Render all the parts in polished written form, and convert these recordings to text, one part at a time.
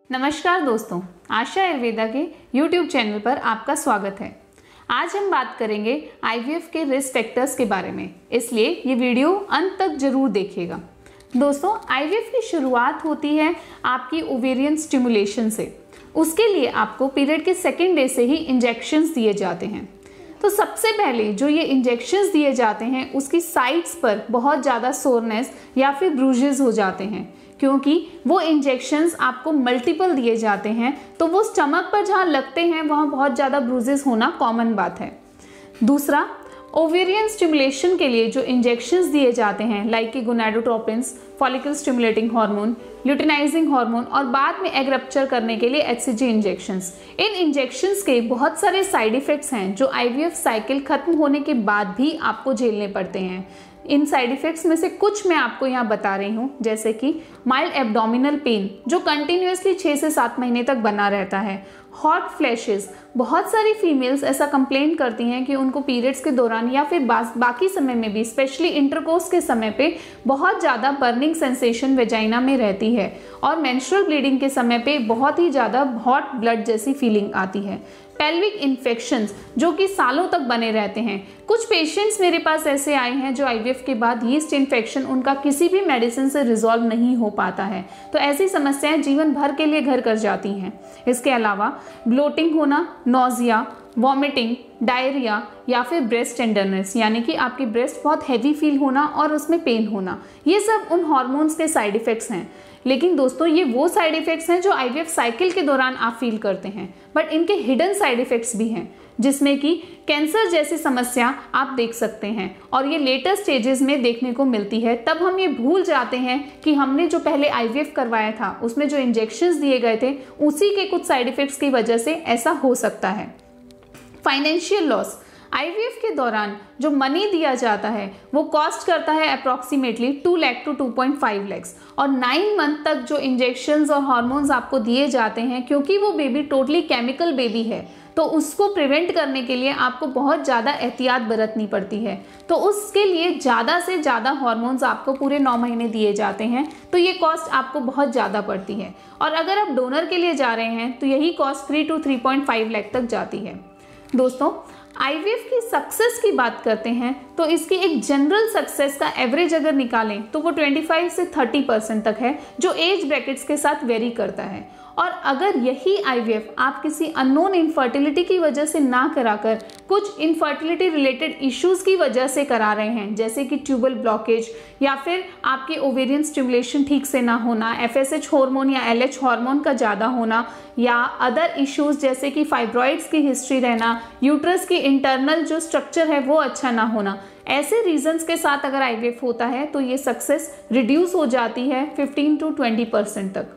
नमस्कार दोस्तों, आशा आयुर्वेदा के YouTube चैनल पर आपका स्वागत है। आज हम बात करेंगे IVF के रिस्क फैक्टर्स के बारे में, इसलिए ये वीडियो अंत तक जरूर देखिएगा। दोस्तों, IVF की शुरुआत होती है आपकी ओवेरियन स्टिमुलेशन से। उसके लिए आपको पीरियड के सेकेंड डे से ही इंजेक्शंस दिए जाते हैं। तो सबसे पहले जो ये इंजेक्शंस दिए जाते हैं उसकी साइड्स पर बहुत ज़्यादा सोरनेस या फिर ब्रूजेस हो जाते हैं, क्योंकि वो इंजेक्शंस आपको मल्टीपल दिए जाते हैं, तो वो स्टमक पर जहाँ लगते हैं वहाँ बहुत ज़्यादा ब्रूजेस होना कॉमन बात है। दूसरा, ओवेरियन स्टिमुलेशन के लिए जो इंजेक्शंस दिए जाते हैं लाइक कि gonadotropins, follicle stimulating hormone, luteinizing hormone और बाद में एग रप्चर करने के लिए HCG इंजेक्शंस। इन इंजेक्शंस के बहुत सारे साइड इफ़ेक्ट्स हैं जो IVF साइकिल खत्म होने के बाद भी आपको झेलने पड़ते हैं। इन साइड इफ़ेक्ट्स में से कुछ मैं आपको यहाँ बता रही हूँ, जैसे कि माइल्ड एब्डोमिनल पेन जो कंटिन्यूसली 6 से 7 महीने तक बना रहता है, हॉट फ्लैशेस। बहुत सारी फीमेल्स ऐसा कंप्लेन करती हैं कि उनको पीरियड्स के दौरान या फिर बाकी समय में भी, स्पेशली इंटरकोर्स के समय पे बहुत ज़्यादा बर्निंग सेंसेशन वेजाइना में रहती है और मेंस्ट्रुअल ब्लीडिंग के समय पे बहुत ही ज़्यादा हॉट ब्लड जैसी फीलिंग आती है। पेल्विक इन्फेक्शंस जो कि सालों तक बने रहते हैं। कुछ पेशेंट्स मेरे पास ऐसे आए हैं जो IVF के बाद यीस्ट इन्फेक्शन उनका किसी भी मेडिसिन से रिजॉल्व नहीं हो पाता है, तो ऐसी समस्याएं जीवन भर के लिए घर कर जाती हैं। इसके अलावा ब्लोटिंग होना, नोजिया, वॉमिटिंग, डायरिया या फिर ब्रेस्ट टेंडरनेस, यानी कि आपकी ब्रेस्ट बहुत हैवी फील होना और उसमें पेन होना, ये सब उन हार्मोन्स के साइड इफ़ेक्ट्स हैं। लेकिन दोस्तों, ये वो साइड इफ़ेक्ट्स हैं जो IVF साइकिल के दौरान आप फील करते हैं, बट इनके हिडन साइड इफ़ेक्ट्स भी हैं, जिसमें कि कैंसर जैसी समस्या आप देख सकते हैं और ये लेटर स्टेजेस में देखने को मिलती है। तब हम ये भूल जाते हैं कि हमने जो पहले IVF करवाया था उसमें जो इंजेक्शंस दिए गए थे उसी के कुछ साइड इफ़ेक्ट्स की वजह से ऐसा हो सकता है। फाइनेंशियल लॉस, IVF के दौरान जो मनी दिया जाता है वो कॉस्ट करता है अप्रॉक्सीमेटली 2 लाख टू 2.5 लाख, और 9 मंथ तक जो इंजेक्शंस और हार्मोन्स आपको दिए जाते हैं, क्योंकि वो बेबी टोटली केमिकल बेबी है, तो उसको प्रिवेंट करने के लिए आपको बहुत ज़्यादा एहतियात बरतनी पड़ती है। तो उसके लिए ज़्यादा से ज़्यादा हार्मोन्स आपको पूरे 9 महीने दिए जाते हैं, तो ये कॉस्ट आपको बहुत ज़्यादा पड़ती है। और अगर आप डोनर के लिए जा रहे हैं तो यही कॉस्ट 3 to 3.5 लाख तक जाती है। दोस्तों, IVF की सक्सेस की बात करते हैं तो इसकी एक जनरल सक्सेस का एवरेज अगर निकालें तो वो 25 से 30% तक है, जो एज ब्रैकेट्स के साथ वेरी करता है। और अगर यही IVF आप किसी अननोन इनफर्टिलिटी की वजह से ना कराकर कुछ इनफर्टिलिटी रिलेटेड इश्यूज की वजह से करा रहे हैं, जैसे कि ट्यूबल ब्लॉकेज या फिर आपके ओवेरियन स्टिमुलेशन ठीक से ना होना, FSH हार्मोन या LH हार्मोन का ज़्यादा होना, या अदर इश्यूज जैसे कि फाइब्रॉइड्स की हिस्ट्री रहना, यूट्रस की इंटरनल जो स्ट्रक्चर है वो अच्छा ना होना, ऐसे रीजंस के साथ अगर IVF होता है तो ये सक्सेस रिड्यूस हो जाती है 15 to 20% तक।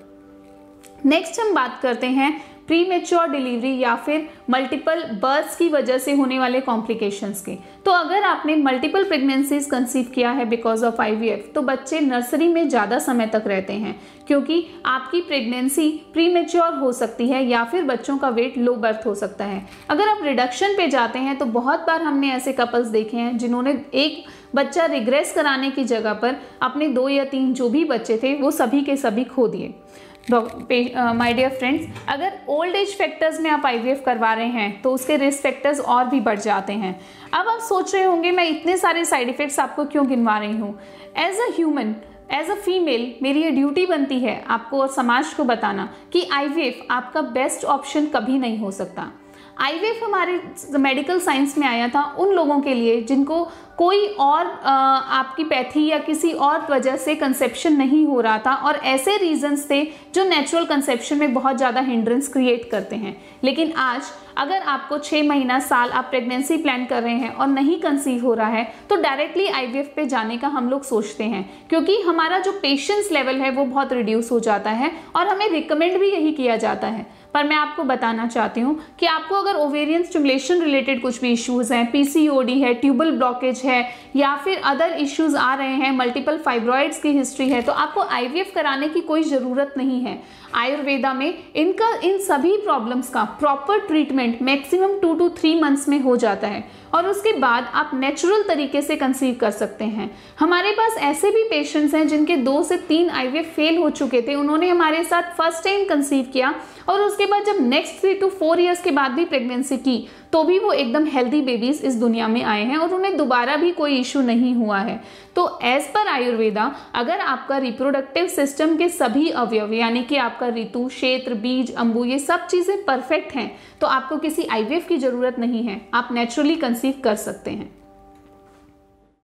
नेक्स्ट हम बात करते हैं प्री मैच्योर डिलीवरी या फिर मल्टीपल बर्थ्स की वजह से होने वाले कॉम्प्लिकेशंस के। तो अगर आपने मल्टीपल प्रेगनेंसीज कंसीव किया है बिकॉज ऑफ IVF, तो बच्चे नर्सरी में ज़्यादा समय तक रहते हैं, क्योंकि आपकी प्रेगनेंसी प्री मैच्योर हो सकती है या फिर बच्चों का वेट लो बर्थ हो सकता है। अगर आप रिडक्शन पे जाते हैं तो बहुत बार हमने ऐसे कपल्स देखे हैं जिन्होंने एक बच्चा रिग्रेस कराने की जगह पर अपने 2 या 3 जो भी बच्चे थे वो सभी के सभी खो दिए। माय डियर फ्रेंड्स, अगर ओल्ड एज फैक्टर्स में आप IVF करवा रहे हैं तो उसके रिस्क फैक्टर्स और भी बढ़ जाते हैं। अब आप सोच रहे होंगे मैं इतने सारे साइड इफ़ेक्ट्स आपको क्यों गिनवा रही हूँ। As a human, as a female, मेरी ये ड्यूटी बनती है आपको और समाज को बताना कि IVF आपका बेस्ट ऑप्शन कभी नहीं हो सकता। IVF हमारे मेडिकल साइंस में आया था उन लोगों के लिए जिनको कोई और आपकी पैथी या किसी और वजह से कंसेप्शन नहीं हो रहा था, और ऐसे रीजंस थे जो नेचुरल कंसेप्शन में बहुत ज़्यादा हिंड्रेंस क्रिएट करते हैं। लेकिन आज अगर आपको 6 महीना, साल आप प्रेगनेंसी प्लान कर रहे हैं और नहीं कंसीव हो रहा है तो डायरेक्टली IVF पे जाने का हम लोग सोचते हैं, क्योंकि हमारा जो पेशेंस लेवल है वो बहुत रिड्यूस हो जाता है और हमें रिकमेंड भी यही किया जाता है। पर मैं आपको बताना चाहती हूँ कि आपको अगर ओवेरियन स्टिमुलेशन रिलेटेड कुछ भी इश्यूज़ हैं, PCOD है, ट्यूबल ब्लॉकेज है या फिर अदर इश्यूज़ आ रहे हैं, मल्टीपल फाइब्रॉइड्स की हिस्ट्री है, तो आपको IVF कराने की कोई ज़रूरत नहीं है। आयुर्वेदा में इन सभी प्रॉब्लम्स का proper treatment development maximum 2 to 3 months में हो जाता है और उसके बाद आप नेचुरल तरीके से कंसीव कर सकते हैं। हमारे पास ऐसे भी पेशेंट्स हैं जिनके 2 से 3 IVF फेल हो चुके थे, उन्होंने हमारे साथ फर्स्ट टाइम कंसीव किया और उसके बाद जब नेक्स्ट 3 to 4 ईयर्स के बाद भी प्रेगनेंसी की तो भी वो एकदम हेल्दी बेबीज इस दुनिया में आए हैं और उन्हें दोबारा भी कोई इशू नहीं हुआ है। तो एज पर आयुर्वेदा, अगर आपका रिप्रोडक्टिव सिस्टम के सभी अवयव यानी कि आपका ऋतु, क्षेत्र, बीज, अंबु ये सब चीजें परफेक्ट हैं तो आपको किसी IVF की जरूरत नहीं है, आप नेचुरली कंसीव कर सकते हैं।